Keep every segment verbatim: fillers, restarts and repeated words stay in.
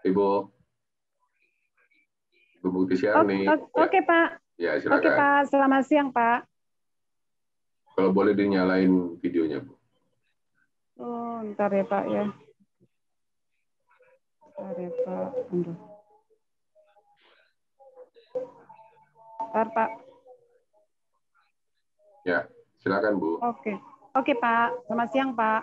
Ibu. Ibu Bukti Syarni. Oke, oke, ya. Pak. Ya, silakan. Oke, Pak. Selamat siang, Pak. Kalau boleh dinyalain videonya, Bu. Oh, ntar ya, Pak, ya. Ntar ya, Pak. Aduh. Ntar, Pak. Ya, silakan, Bu. Oke. Oke, Pak. Selamat siang, Pak.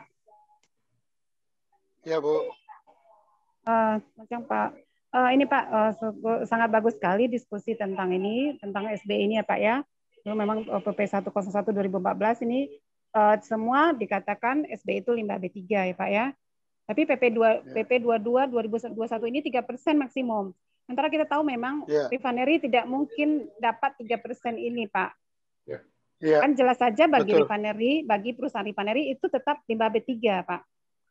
Ya, Bu. Uh, selamat siang, Pak. Uh, ini, Pak, uh, sangat bagus sekali diskusi tentang ini, tentang S B ini ya, Pak, ya. Memang P P seratus satu dua ribu empat belas ini uh, semua dikatakan S B itu limbah B tiga ya, Pak, ya. Tapi P P dua P P dua puluh dua dua ribu dua puluh satu ini tiga persen maksimum. Sementara kita tahu memang yeah. refinery tidak mungkin dapat tiga persen ini, Pak. Yeah. Yeah. Kan jelas saja bagi Betul. refinery, bagi perusahaan refinery itu tetap limbah B tiga, Pak.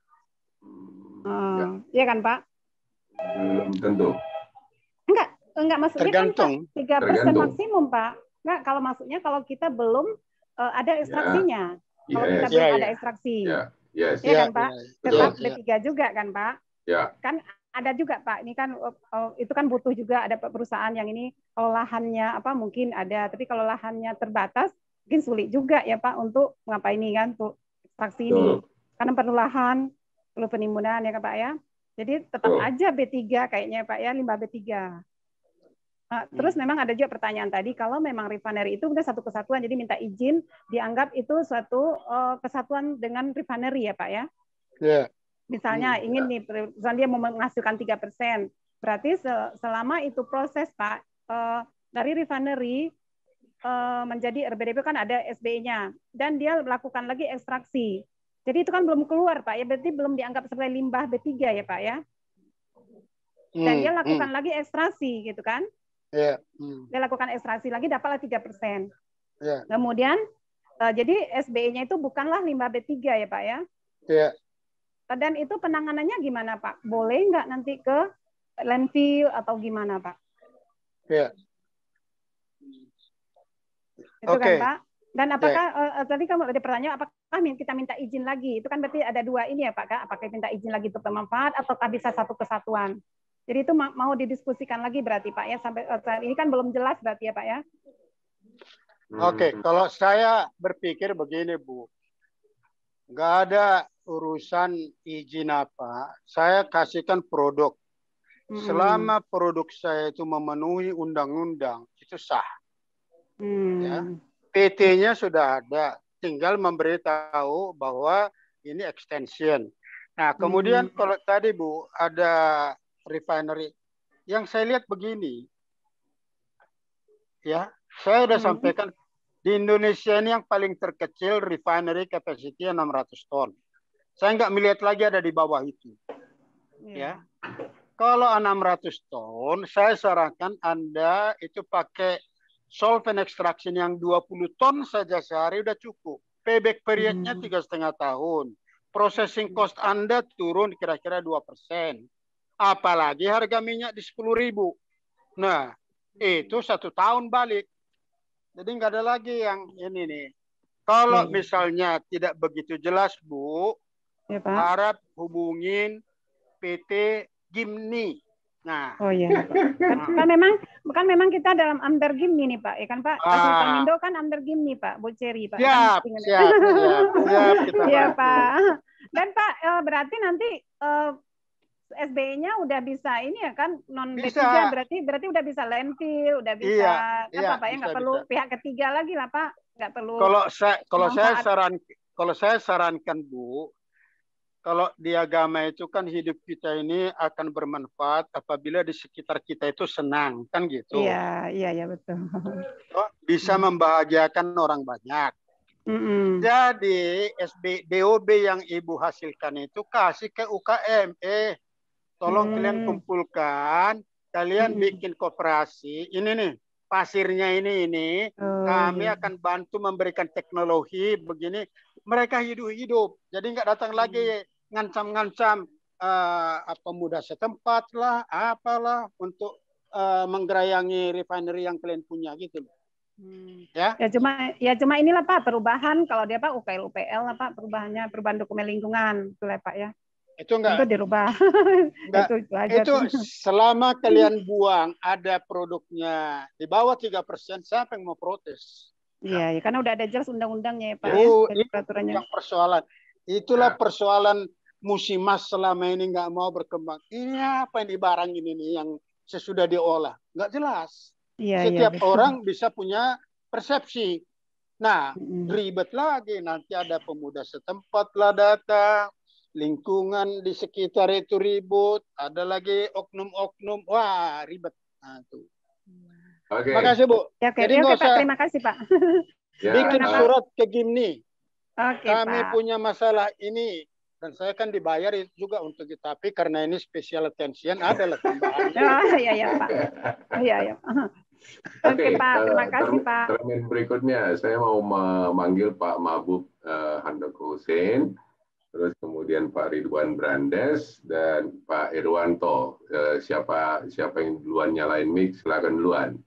Hmm, ya. ya kan, Pak? Belum tentu. Enggak, enggak maksudnya Tergantung. kan tiga persen maksimum, Pak. Enggak, kalau maksudnya kalau kita belum uh, ada ekstraksinya. Yeah. Kalau yes. kita belum yeah, ada yeah. ekstraksi. Yeah. Yes. Ya yeah. kan, Pak? Yeah. Tetap Betul. B tiga juga kan, Pak? Ya. Kan ada juga, Pak. Ini kan uh, itu kan butuh juga ada perusahaan yang ini kalau lahannya apa mungkin ada, tapi kalau lahannya terbatas mungkin sulit juga ya, Pak, untuk ngapain ini kan untuk ekstraksi ini. Karena perlu lahan, perlu penimbunan ya, Pak, ya. Jadi tetap oh. aja B tiga kayaknya, Pak, ya, limbah B tiga. Nah, terus memang ada juga pertanyaan tadi, kalau memang refinery itu udah satu kesatuan, jadi minta izin dianggap itu suatu uh, kesatuan dengan refinery ya, Pak, ya. Yeah. Misalnya hmm, ingin nih, misalnya dia mau menghasilkan tiga persen, berarti selama itu proses, Pak, uh, dari refinery uh, menjadi R B D P kan ada S B I-nya, dan dia melakukan lagi ekstraksi. Jadi itu kan belum keluar, Pak, ya, berarti belum dianggap sebagai limbah B tiga ya, Pak, ya. Dan dia lakukan hmm. lagi ekstraksi, gitu kan. Yeah. Hmm. Dia lakukan ekstraksi lagi, dapatlah tiga persen. Yeah. Kemudian, uh, jadi S B I-nya itu bukanlah limbah B tiga ya, Pak, ya. Yeah. Dan itu penanganannya gimana, Pak? Boleh nggak nanti ke landfill atau gimana, Pak? Ya. Itu okay. kan, Pak? Dan apakah yeah. uh, tadi kamu ada pertanyaan, apakah kita minta izin lagi? Itu kan berarti ada dua ini ya, Pak, Kak? Apakah minta izin lagi untuk pemanfaat ataukah bisa satu kesatuan? Jadi itu mau didiskusikan lagi berarti, Pak, ya, sampai saat ini kan belum jelas berarti ya, Pak, ya. Oke, okay. Kalau saya berpikir begini, Bu. Nggak ada urusan izin apa, saya kasihkan produk. Selama produk saya itu memenuhi undang-undang, itu sah. Hmm. Ya. P T-nya sudah ada, tinggal memberitahu bahwa ini extension. Nah, kemudian hmm. kalau tadi, Bu, ada refinery, yang saya lihat begini, ya, saya sudah hmm. sampaikan, di Indonesia ini yang paling terkecil refinery capacity enam ratus ton. Saya nggak melihat lagi ada di bawah itu. Yeah. Ya, kalau enam ratus ton, saya sarankan Anda itu pakai solvent extraction yang dua puluh ton saja sehari udah cukup. Payback periodnya tiga setengah tahun. Processing cost Anda turun kira-kira dua persen. Apalagi harga minyak di sepuluh ribu. Nah, itu satu tahun balik. Jadi nggak ada lagi yang ini nih. Kalau yeah. misalnya tidak begitu jelas, Bu, ya, Pak, harap hubungin P T Gimni. Nah, oh iya, Pak. Kan, kan memang kan memang kita dalam Amber Gimni nih, Pak. Ya kan, Pak? Ah. Mindo kan Amber Gimni, Pak. Bu Ceri, Pak. Siap, kan, siap, siap, siap, kita ya, Pak. Dan Pak, berarti nanti uh, S B I-nya udah bisa ini ya kan, non B tiga, berarti berarti udah bisa landfill, udah bisa iya, apa, iya, Pak, ya nggak perlu bisa. Pihak ketiga lagi lah, Pak. Nggak perlu. Kalau saya kalau saya saran kalau saya sarankan, Bu, kalau di agama itu kan hidup kita ini akan bermanfaat apabila di sekitar kita itu senang, kan gitu. Iya, iya, ya betul. Bisa membahagiakan orang banyak. Mm-hmm. Jadi S B D O B yang Ibu hasilkan itu kasih ke U K M. Eh, tolong mm. kalian kumpulkan, kalian mm. bikin koperasi. Ini nih, pasirnya ini ini. Oh, kami iya. akan bantu memberikan teknologi begini. Mereka hidup-hidup. Jadi nggak datang mm. lagi ngancam-ngancam uh, apa muda setempat lah, apalah untuk uh, menggerayangi refinery yang kalian punya gitu loh. Hmm. Ya. ya cuma ya cuma inilah Pak perubahan kalau dia Pak U K L U P L lah Pak perubahannya perubahan dokumen lingkungan betul ya Pak ya. Itu enggak. Itu dirubah. Enggak. itu, itu aja. Itu selama kalian buang ada produknya di bawah tiga persen, siapa yang mau protes? Iya, ya, karena udah ada jelas undang-undangnya ya Pak Oh, ya, itu peraturannya. yang persoalan. Itulah Ya. persoalan Musimas selama ini nggak mau berkembang. Ini apa yang di barang ini nih yang sesudah diolah? Nggak jelas. Iya, Setiap iya, orang bisa punya persepsi. Nah, Mm-mm. ribet lagi. Nanti ada pemuda setempat lah datang. Lingkungan di sekitar itu ribut. Ada lagi oknum-oknum. Wah, ribet. Nah, tuh. Oke. Terima kasih, Bu. Ya, oke, Jadi ya, nggak oke Pak, usah terima kasih Pak. Ya, bikin Kenapa? surat ke Gimni. Oke Kami Pak. punya masalah ini. Dan saya kan dibayar juga untuk itu. Tapi karena ini special attention, adalah tambahannya. Oh, iya, iya Pak. Iya, iya. Oke Oke, Pak, terima eh, kasih term- Pak. termin berikutnya saya mau memanggil Pak Mahbub eh, Handoko Hussein, terus kemudian Pak Ridwan Brandes dan Pak Irwanto. Eh, siapa siapa yang duluan nyalain mic, silakan duluan.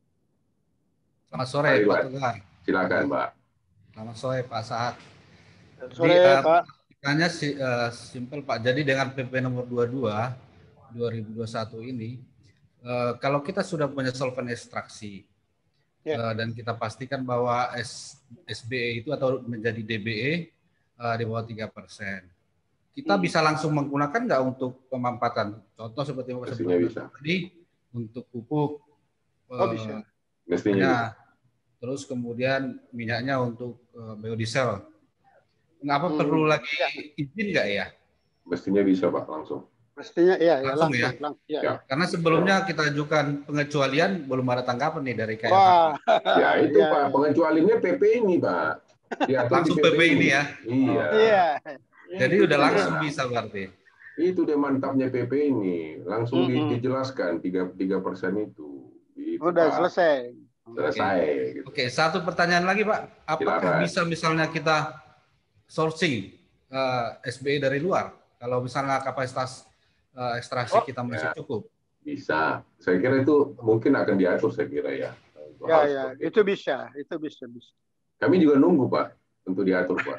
Selamat sore Pak Pak Ridwan, Togar. silakan Pak. Selamat sore Pak Sahat. Sore, Jadi, uh, Pak. pertanyaannya si, uh, simpel Pak. Jadi dengan P P nomor dua puluh dua dua ribu dua puluh satu ini, uh, kalau kita sudah punya solvent ekstraksi Ya. uh, dan kita pastikan bahwa S, SBE itu atau menjadi D B E uh, di bawah tiga persen, kita Hmm. bisa langsung menggunakan nggak untuk pemampatan? Contoh seperti yang saya Mestinya bisa. tadi untuk pupuk. Oh, bisa. Mestinya bisa. Nah, terus kemudian minyaknya untuk uh, biodiesel. Ngapa Hmm. perlu lagi Ya. izin nggak ya? Mestinya bisa Pak, langsung. Mestinya iya, ya, Langsung langsung, ya? langsung, ya, Ya. ya. Karena sebelumnya kita ajukan pengecualian belum ada tanggapan nih dari K L H. Wah. Ya itu Ya, Pak, ya. pengecualiannya P P ini Pak. Diatur Langsung di P P ini ya? Iya. Iya. Jadi udah langsung bisa berarti. Itu dia mantapnya P P ini, langsung di- Mm-mm. dijelaskan tiga tiga persen itu. Gitu, Udah Pak. selesai. Selesai. Gitu. Oke, satu pertanyaan lagi Pak. Apakah Silakan. bisa misalnya kita sourcing uh, S B E dari luar? Kalau misalnya kapasitas uh, ekstraksi kita masih ya. cukup. Bisa. Saya kira itu mungkin akan diatur, saya kira ya. Untuk Ya, hal ya, seperti itu bisa, itu bisa, bisa. Kami juga nunggu Pak untuk diatur Pak.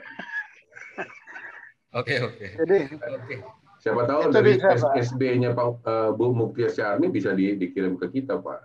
Oke, oke. Jadi, Oke. Siapa tahu Itu dari bisa, Pak. S B nya Pak uh, Bu Muktia Syarni bisa di, dikirim ke kita Pak.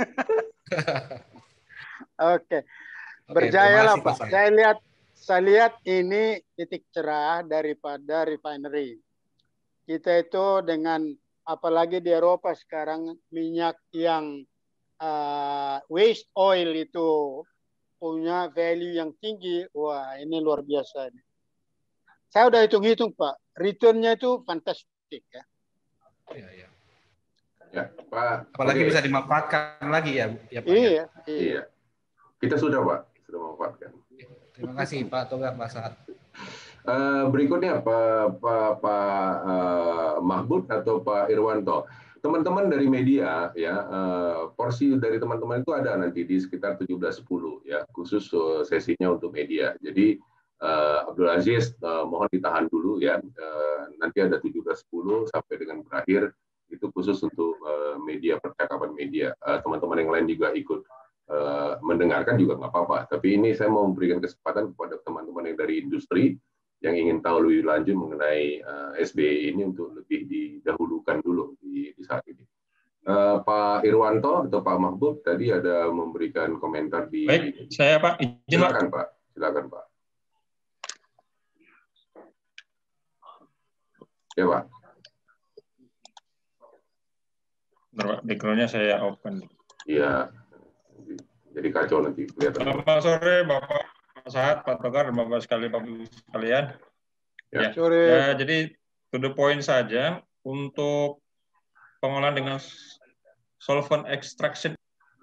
oke. Oke, Berjayalah terima kasih, Pak. Pak. Saya lihat, saya lihat ini titik cerah daripada refinery. Kita itu dengan apalagi di Eropa sekarang minyak yang uh, waste oil itu punya value yang tinggi. Wah, ini luar biasa. Saya udah hitung-hitung Pak, returnnya itu fantastik ya. Iya, iya. Ya, Pak. Apalagi Oke. bisa dimanfaatkan lagi ya, ya Pak. Iya, Ya? iya. Iya. Kita sudah Pak, sudah memanfaatkan. Terima kasih Pak Togar, Pak Sahat. Uh, berikutnya Pak Pak Pak uh, Mahbub atau Pak Irwanto. Teman-teman dari media ya, uh, porsi dari teman-teman itu ada nanti di sekitar tujuh belas sepuluh ya, khusus uh, sesinya untuk media. Jadi uh, Abdul Aziz uh, mohon ditahan dulu ya. Uh, nanti ada tujuh belas sepuluh sampai dengan berakhir itu khusus untuk uh, media, percakapan media. Uh, teman-teman yang lain juga ikut uh, mendengarkan juga nggak apa-apa. Tapi ini saya mau memberikan kesempatan kepada teman-teman yang dari industri yang ingin tahu lebih lanjut mengenai uh, S B E ini untuk lebih didahulukan dulu di, di saat ini. Uh, Pak Irwanto atau Pak Mahbub tadi ada memberikan komentar di. Baik, saya Pak izin Pak. Silakan Pak, silakan Pak. Ya Pak. Background-nya saya open. Iya, jadi kacau nanti kelihatan. Selamat sore Bapak Sahat, Pak Togar, dan Bapak sekali, Bapak sekalian. Ya. Ya. Sore. Ya, jadi to the point saja untuk pengolahan dengan solvent extraction.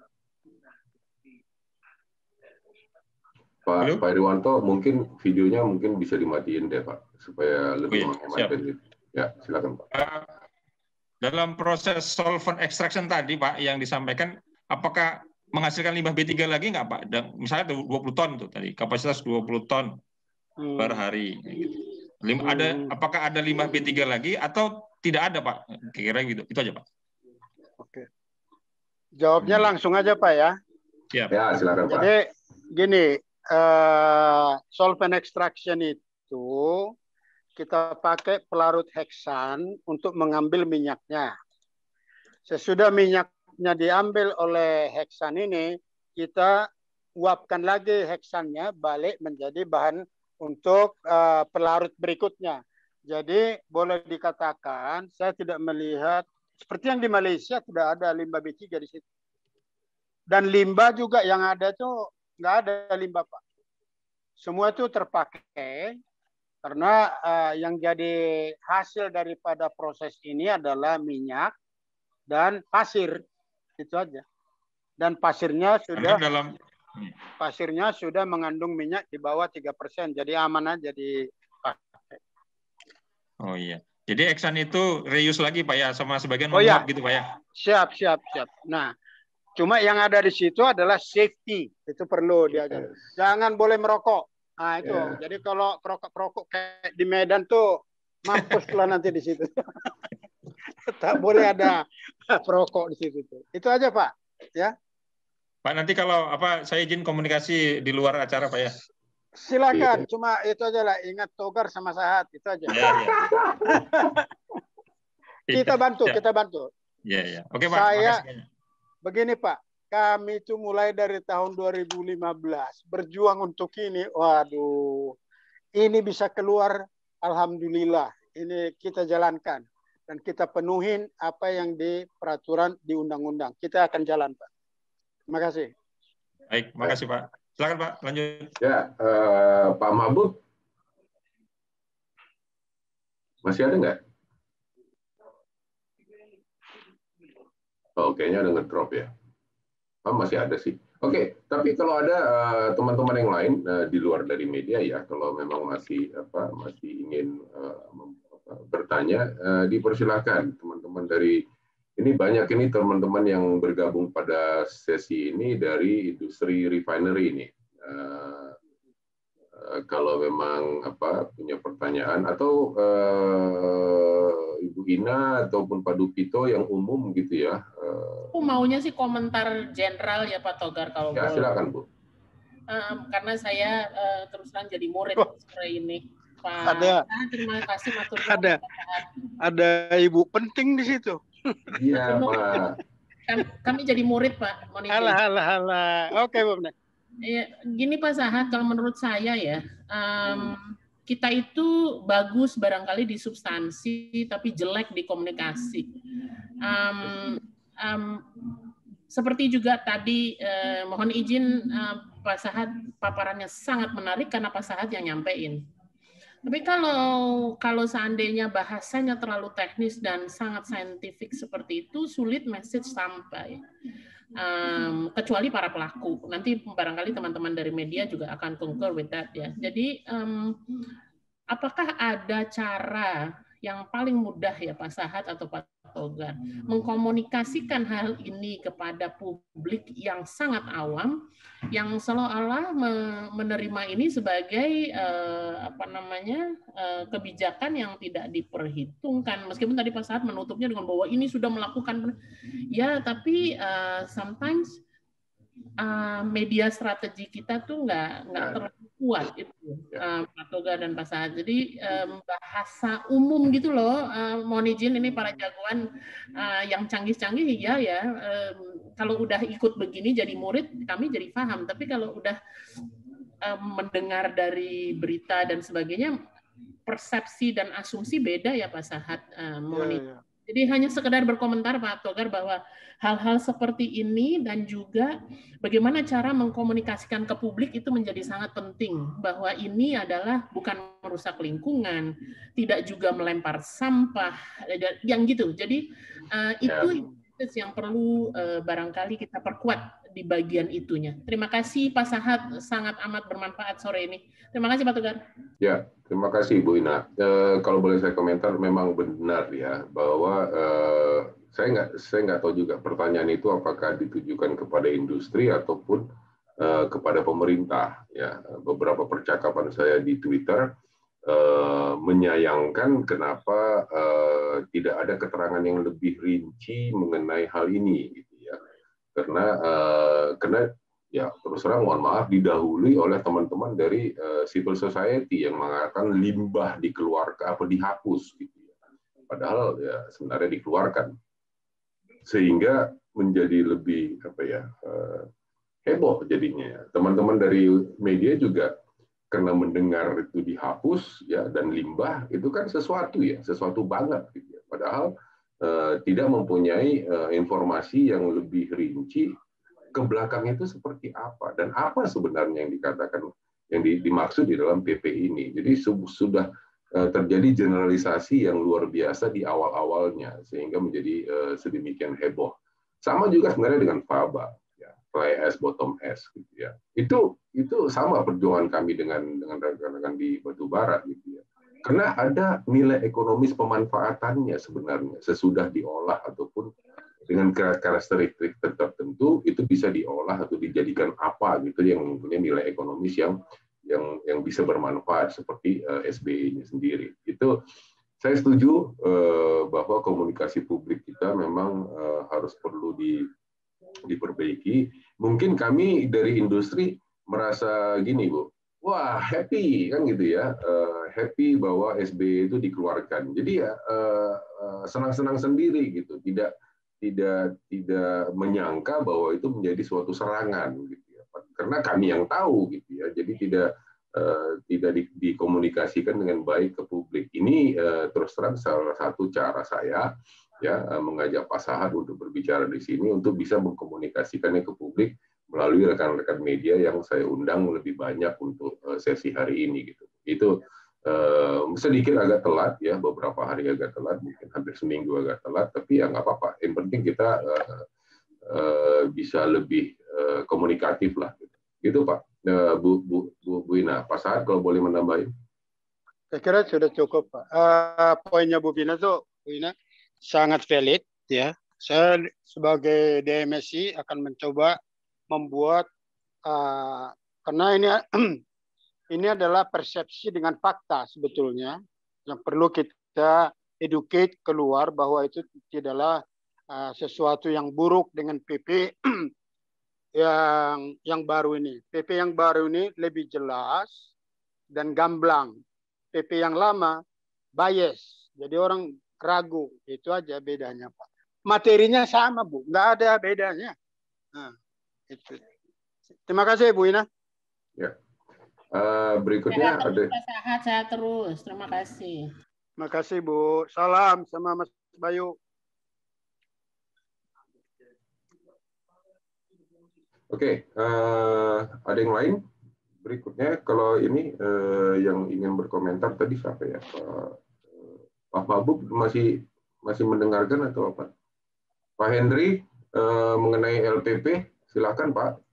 Pak, Halo? Pak Irwanto, mungkin videonya mungkin bisa dimatiin deh Pak, supaya lebih Oh, iya. menghemat Siap. bandwidth. Ya, silakan Pak. Uh, dalam proses solvent extraction tadi Pak yang disampaikan, apakah menghasilkan limbah B tiga lagi nggak Pak? Dan misalnya dua puluh ton itu tadi, kapasitas dua puluh ton Hmm. per hari. Gitu. Lim, ada, apakah ada limbah B tiga lagi atau tidak ada Pak? Kira-kira gitu. Itu aja Pak. Oke. Jawabnya langsung aja Pak ya. Siap. Ya, silakan Pak. Jadi gini, uh, solvent extraction itu kita pakai pelarut heksan untuk mengambil minyaknya. Sesudah minyaknya diambil oleh heksan ini, kita uapkan lagi heksannya balik menjadi bahan untuk uh, pelarut berikutnya. Jadi boleh dikatakan saya tidak melihat seperti yang di Malaysia tidak ada limbah B tiga di situ. Dan limbah juga yang ada itu nggak ada limbah, Pak. Semua itu terpakai karena uh, yang jadi hasil daripada proses ini adalah minyak dan pasir, itu aja. Dan pasirnya sudah dalam pasirnya sudah mengandung minyak di bawah tiga persen, jadi aman aja dipakai. Oh iya. Jadi heksan itu reuse lagi Pak ya, sama sebagian oh, menguap ya. gitu Pak ya. Siap, siap, siap. Nah, cuma yang ada di situ adalah safety, itu perlu diajar. Yes. Jangan boleh merokok. Nah itu, yeah. Jadi kalau perokok-perokok kayak di Medan tuh mampus lah nanti di situ. Tak boleh ada perokok di situ tuh. Itu aja Pak, ya. Pak nanti kalau apa saya izin komunikasi di luar acara Pak ya. Silakan, yeah. Cuma itu aja lah, ingat Togar sama Sahat, itu aja. Yeah, yeah. Kita bantu, yeah. kita bantu. Iya, yeah, iya. Yeah. Oke Pak, saya begini Pak, kami itu mulai dari tahun dua ribu lima belas berjuang untuk ini. Waduh, ini bisa keluar, alhamdulillah. Ini kita jalankan dan kita penuhin apa yang di peraturan di undang-undang. Kita akan jalan, Pak. Terima kasih. Baik, terima kasih Pak. Silakan Pak, lanjut. Ya, uh, Pak Mahbub, masih ada nggak? Oh, kayaknya ada ngedrop ya. Oh, masih ada sih. Oke, okay, tapi kalau ada teman-teman uh, yang lain uh, di luar dari media ya, kalau memang masih apa masih ingin uh, bertanya, uh, dipersilahkan teman-teman dari ini banyak ini teman-teman yang bergabung pada sesi ini dari industri refinery ini. Uh, uh, kalau memang apa punya pertanyaan atau uh, Ibu Ina ataupun Pak Dupito yang umum gitu ya. Aku maunya sih komentar general ya Pak Togar kalau ya, boleh. Silakan Bu. Um, karena saya uh, terus terang jadi murid oh. sore ini. Pak. Ada. Nah, terima kasih Matur. Ada. Ada Ibu penting di situ. Iya Pak. Kami, kami jadi murid Pak. Alah, alah, alah. Oke Bu. Ya, gini Pak Sahat, kalau menurut saya ya. Um, hmm. Kita itu bagus barangkali di substansi, tapi jelek di komunikasi. Um, um, seperti juga tadi, eh, mohon izin eh, Pak Sahat, paparannya sangat menarik karena Pak Sahat yang nyampein. Tapi kalau kalau seandainya bahasanya terlalu teknis dan sangat saintifik seperti itu, sulit message sampai. Um, kecuali para pelaku. Nanti barangkali teman-teman dari media juga akan concur with that ya. Jadi um, apakah ada cara yang paling mudah ya Pak Sahat atau Pak Togar mengkomunikasikan hal ini kepada publik yang sangat awam, yang seolah-olah menerima ini sebagai eh, apa namanya eh, kebijakan yang tidak diperhitungkan, meskipun tadi Pak Sahat menutupnya dengan bahwa ini sudah melakukan ya, tapi uh, sometimes uh, media strategi kita tuh nggak nggak terlalu kuat itu uh, Pak Togar dan Pak Sahat. Jadi um, bahasa umum gitu loh. Uh, mohon izin ini para jagoan uh, yang canggih-canggih ya ya. Um, kalau udah ikut begini jadi murid kami jadi paham. Tapi kalau udah um, mendengar dari berita dan sebagainya, persepsi dan asumsi beda ya Pak Sahat. Uh, mohon izin. Yeah, yeah. Jadi hanya sekedar berkomentar Pak Togar bahwa hal-hal seperti ini dan juga bagaimana cara mengkomunikasikan ke publik itu menjadi sangat penting. Bahwa ini adalah bukan merusak lingkungan, tidak juga melempar sampah, yang gitu. Jadi uh, itu yang perlu uh, barangkali kita perkuat di bagian itunya. Terima kasih Pak Sahat, sangat amat bermanfaat sore ini. Terima kasih Pak Togar. Ya, terima kasih Bu Ina. E, kalau boleh saya komentar, memang benar ya bahwa e, saya nggak saya nggak tahu juga pertanyaan itu apakah ditujukan kepada industri ataupun e, kepada pemerintah. Ya, beberapa percakapan saya di Twitter e, menyayangkan kenapa e, tidak ada keterangan yang lebih rinci mengenai hal ini. Karena uh, karena ya terus terang mohon maaf didahului oleh teman-teman dari uh, civil society yang mengatakan limbah dikeluarkan apa dihapus gitu ya. Padahal ya sebenarnya dikeluarkan, sehingga menjadi lebih apa ya uh, heboh jadinya. Teman-teman dari media juga karena mendengar itu dihapus ya dan limbah itu kan sesuatu ya sesuatu banget gitu ya. Padahal uh, tidak mempunyai uh, informasi yang lebih rinci ke belakang itu seperti apa dan apa sebenarnya yang dikatakan yang dimaksud di dalam P P ini. Jadi sudah terjadi generalisasi yang luar biasa di awal-awalnya sehingga menjadi sedemikian heboh. Sama juga sebenarnya dengan faba, ya, fly ash bottom ash gitu ya. Itu itu sama perjuangan kami dengan dengan rekan-rekan di batubara gitu ya. Karena ada nilai ekonomis pemanfaatannya sebenarnya sesudah diolah ataupun dengan karakteristik tertentu itu bisa diolah atau dijadikan apa gitu yang mempunyai nilai ekonomis yang yang yang bisa bermanfaat seperti uh, S B I-nya sendiri. Itu saya setuju uh, bahwa komunikasi publik kita memang uh, harus perlu di, diperbaiki. Mungkin kami dari industri merasa gini, Bu. Wah, happy kan gitu ya. Uh, happy bahwa S B I itu dikeluarkan. Jadi ya uh, uh, senang-senang sendiri gitu. Tidak tidak tidak menyangka bahwa itu menjadi suatu serangan gitu ya. Karena kami yang tahu gitu ya. Jadi tidak uh, tidak di, dikomunikasikan dengan baik ke publik. Ini uh, terus terang salah satu cara saya ya uh, mengajak Pak Sahat untuk berbicara di sini untuk bisa mengkomunikasikannya ke publik melalui rekan-rekan media yang saya undang lebih banyak untuk uh, sesi hari ini gitu. Itu Uh, sedikit agak telat ya, beberapa hari agak telat, mungkin hampir seminggu agak telat, tapi ya nggak apa-apa. Yang penting kita uh, uh, bisa lebih uh, komunikatif lah. Gitu, gitu Pak. Uh, Bu, Bu, Bu, Bu Ina, Pak Sahat kalau boleh menambahin. Saya kira sudah cukup Pak. Uh, poinnya Bu Ina tuh, Bu Ina sangat valid ya. Saya sebagai D M S I akan mencoba membuat uh, karena ini Ini adalah persepsi dengan fakta sebetulnya yang perlu kita educate keluar bahwa itu tidaklah uh, sesuatu yang buruk dengan P P yang yang baru ini. P P yang baru ini lebih jelas dan gamblang. P P yang lama bias, jadi orang ragu. Itu aja bedanya Pak. Materinya sama Bu, nggak ada bedanya. Nah, itu. Terima kasih Bu Ina. Ya. Uh, berikutnya sehat ada terus, sehat, sehat terus. Terima kasih. Terima kasih Bu. Salam sama Mas Bayu. Oke, okay, uh, ada yang lain? Berikutnya kalau ini uh, yang ingin berkomentar tadi siapa ya? Pak Pak Babub masih masih mendengarkan atau apa? Pak Henry uh, mengenai L P P, silakan Pak.